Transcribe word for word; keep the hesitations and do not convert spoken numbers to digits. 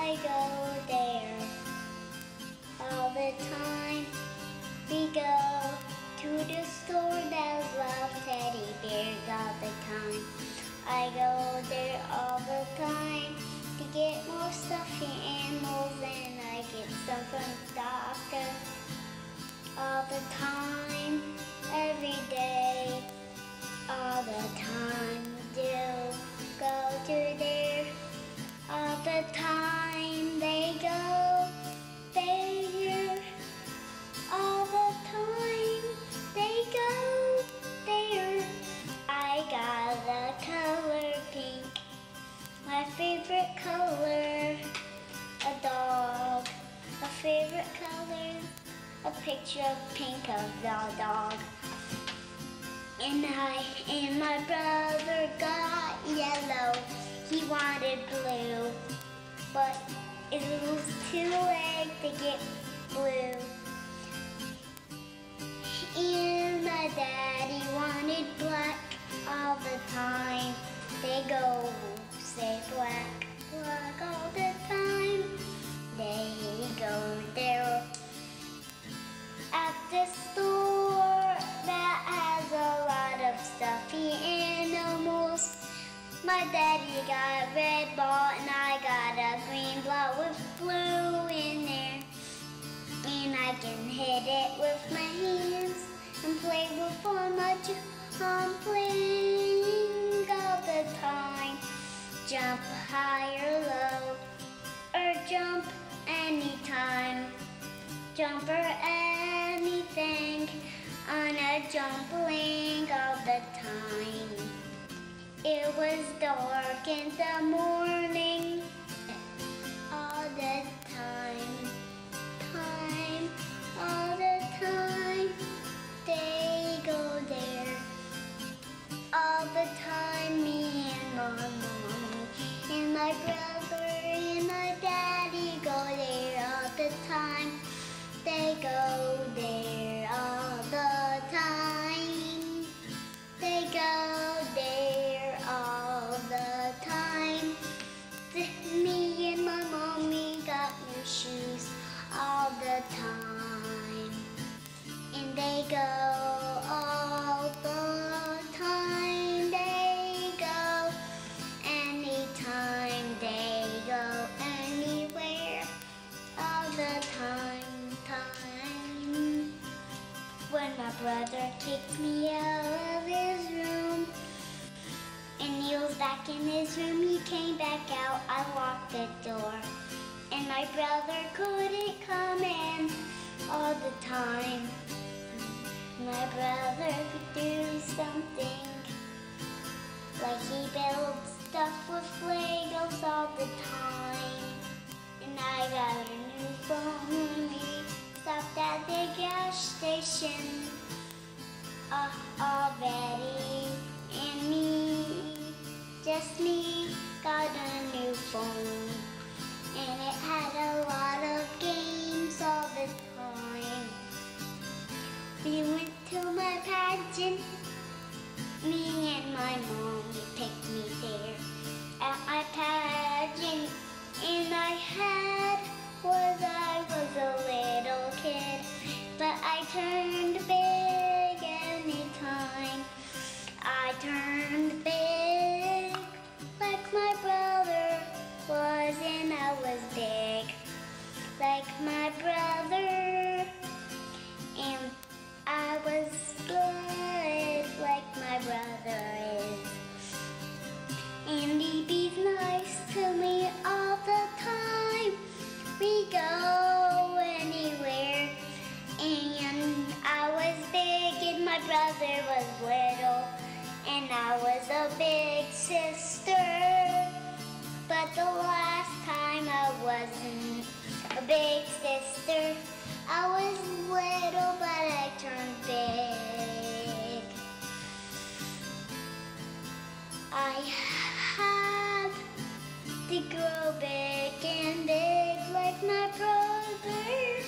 I go there all the time. We go to the store that loves teddy bears all the time. I go there all the time to get more stuffy animals, and I get some from the doctor all the time, every day, all the time. Do go to there all the time. They go there all the time. They go there. I got the color pink, my favorite color. A dog, a favorite color. A picture of pink of the dog. And I and my brother got yellow. He wanted blue, but it was too late to get blue. And my daddy wanted black all the time. They go say black, black all the time. They go there at the store that has a lot of stuffy animals. My daddy got a red ball and I got a green ball with blue in there. And I can hit it with my hands and play with all my I'm playing all the time. Jump high or low, or jump anytime. Jump or anything on a jumpling all the time. It was dark in the morning all the time. Time, all the time. They go there all the time. Me and my mom and my brother and my daddy go there all the time. They go there all the time. They go there all the time. Me and my mommy got new shoes all the time. And they go all the time. They go anytime. They go anywhere all the time. Time. When my brother kicked me out of his room and he was back in his room, he came back out. I locked the door and my brother couldn't come in all the time. My brother could do something like he builds stuff with Legos all the time. And I got a new phone and we stopped at the gas station uh, already. And me, just me, got a new phone. And it had a lot of games all the time. We went to my pageant. Me and my mom, we picked me there at my pageant. And I had was I was a little kid, but I turned big anytime. I turned big like my brother was, and I was big like my brother, and I was good like my brother is. And he be nice to me all the time. We go anywhere. And I was big and my brother was little. And I was a big sister. But the last time I wasn't a big sister. I was little but I turned big. I had to grow big and big like my brother.